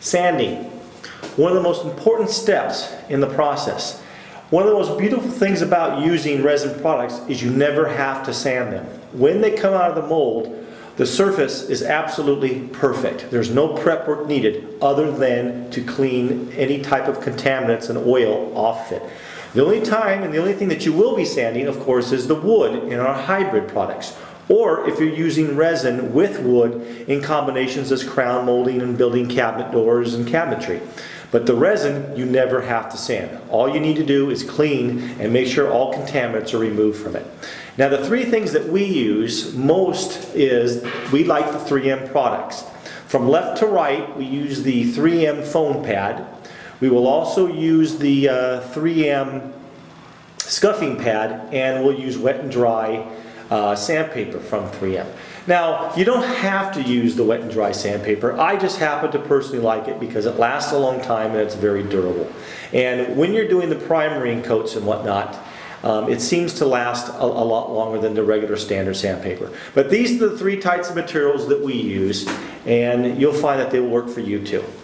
Sanding, one of the most important steps in the process. One of the most beautiful things about using resin products is you never have to sand them. When they come out of the mold, the surface is absolutely perfect. There's no prep work needed other than to clean any type of contaminants and oil off it. The only time and the only thing that you will be sanding, of course, is the wood in our hybrid products. Or if you're using resin with wood in combinations as crown molding and building cabinet doors and cabinetry. But the resin, you never have to sand. All you need to do is clean and make sure all contaminants are removed from it. Now the three things that we use most is, we like the 3M products. From left to right, we use the 3M foam pad. We will also use the 3M scuffing pad, and we'll use wet and dry sandpaper from 3M. Now, you don't have to use the wet and dry sandpaper. I just happen to personally like it because it lasts a long time and it's very durable. And when you're doing the primering coats and whatnot, it seems to last a lot longer than the regular standard sandpaper. But these are the three types of materials that we use, and you'll find that they will work for you too.